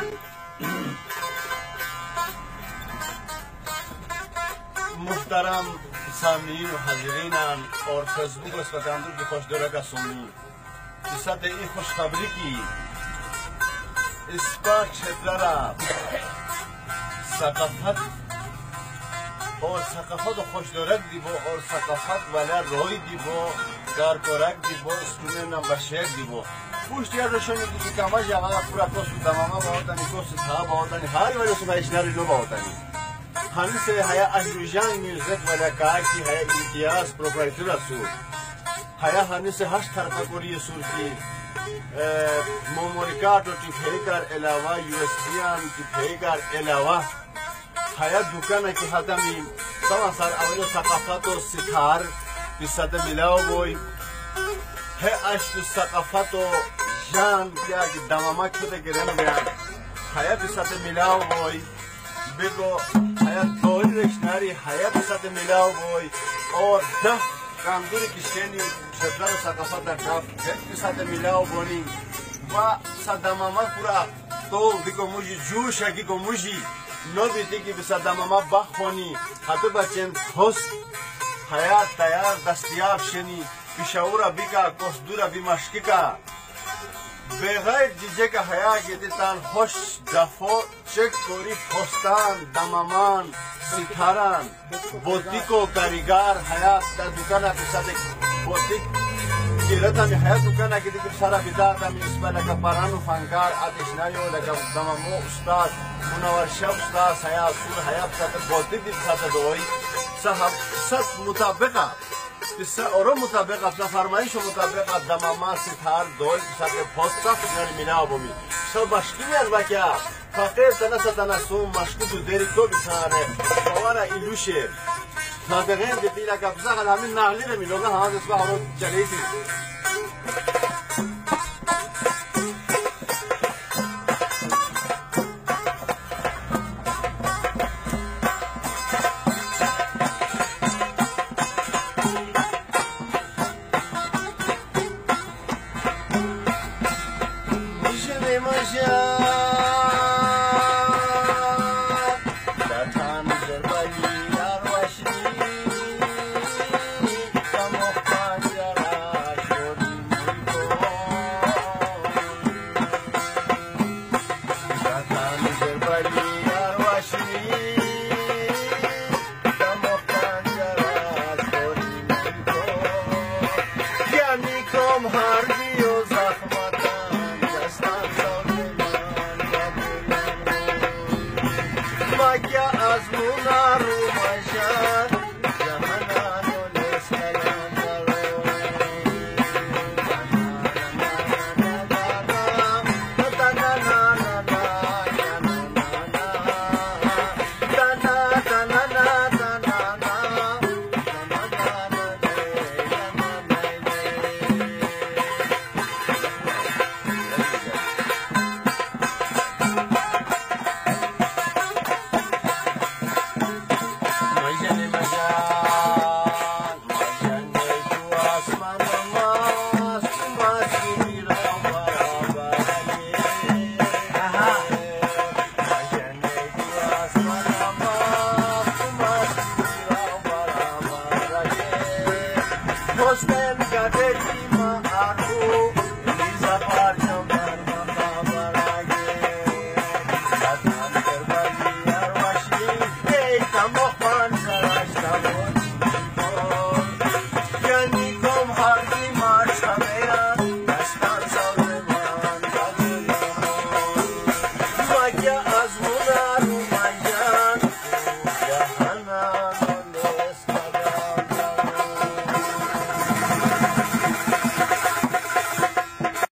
محترم سامعین و حاضرین اور فیسبوک و سپتاندر کی خوش دورہ سنی اس ساتھ یہ خوشخبری کی اس پر چترال ثقافت اور خوش دورک دیبو اور ثقافت والا روی دیبو کار کورک دیبو اسکول نمبر 6 دیبو پوشتیا روشن دیگه کما جاگا پورا کوس تماما باوتانی کوس تھا باوتانی ہر وجہ سے اشناری لو باوتانی ہم سے ہے اشرو جھانگ میوزک والا کار کی ہے امتیاز پروپرائٹر اسور ہے ہم سے ہش طرف کوری سور کی memory card और टिफेकर अलावा यूएसबी टिफेकर अलावा हया दुकान की हाथा में समाचार अवलो सकाफत और सितार पिसत मिलाओ बोई है अश्रु सकाफत और जान क्या कि दमामा खुद के रन गया हया पिसत मिलाओ बोई बेगो हया धोल रिश्नारी हया पिसत मिलाओ बोई और दफ कामदूरी की श्रेणी चित्रल सकाफत दफ पिसत मिलाओ बोनी वा सदमामा पूरा तो दिको मुझे जोश है कि को मुझे नो बीती की सदमामा बाखोनी हाथे बच्चन होश हयात तैयार दस्तियाब शनी पिशाउरा बिका कोसदूरा बिमश्किका बगैर जिजे का हया के तान होश दफो चेक कोरी फोस्तान दमामान सितारान बोतिको कारीगर हयात दा दुकाना के साथ बोतिक किरता में हयात दुकाना के दिख सारा बिदाता में इसमें लगा परानो फंकार आतिशनारियों लगा दमामो उस्ताद मुनवर शब उस्ताद हयात सुर हयात साथ बोतिक दिखाता दोई साहब सब मुताबिका इससे और मुताबिक अपना फरमाइश मुताबिक दमामा सितार दोल के साथ फोस्ता फिर मिला बोमी सब मश्किल है अलवा क्या फकीर तना सो मश्किल तो देरी तो बिसार है हमारा इलूशे नादगें देती लगा बसा हमें नाहली रे मिलोगा हाँ इसका और चली थी Azmunar